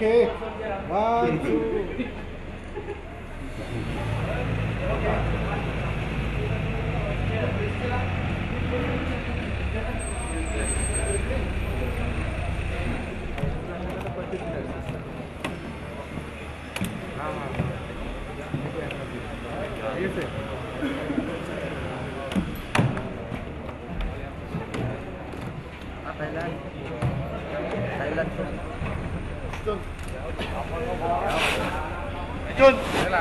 Okay. 1, 2. Jun.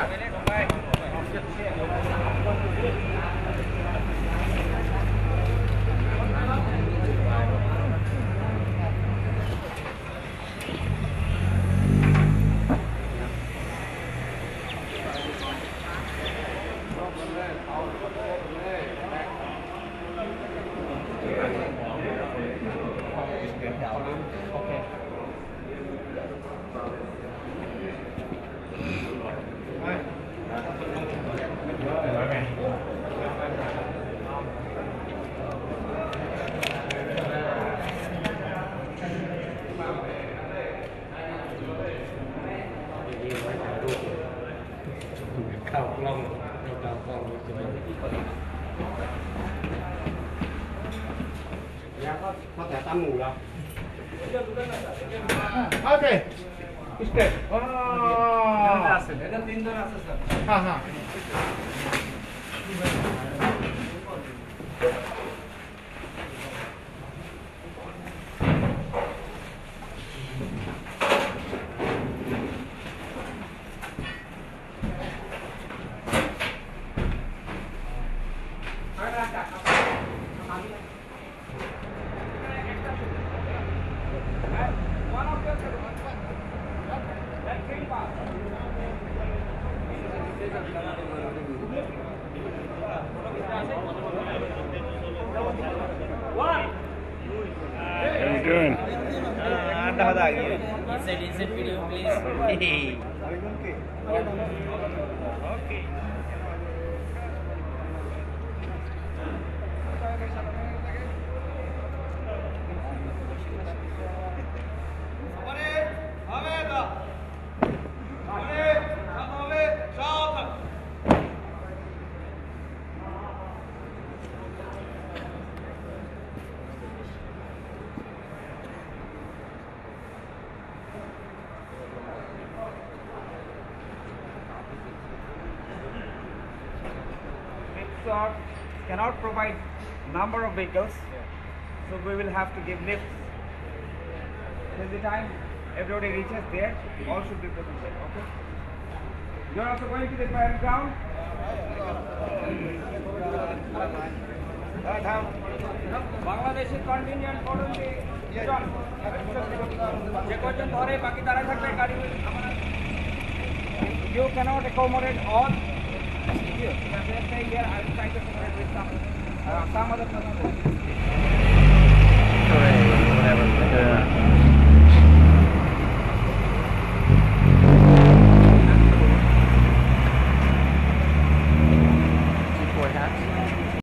Okay. Step. How you doing? Inside video, please. Okay. Cannot provide number of vehicles, so we will have to give lifts. Till the time everybody reaches there, all should be presented. Okay. You are also going to the parent ground. Bangladesh contingent currently done. You cannot accommodate all. Here, stay here. I will try to accommodate with some other person. Whatever.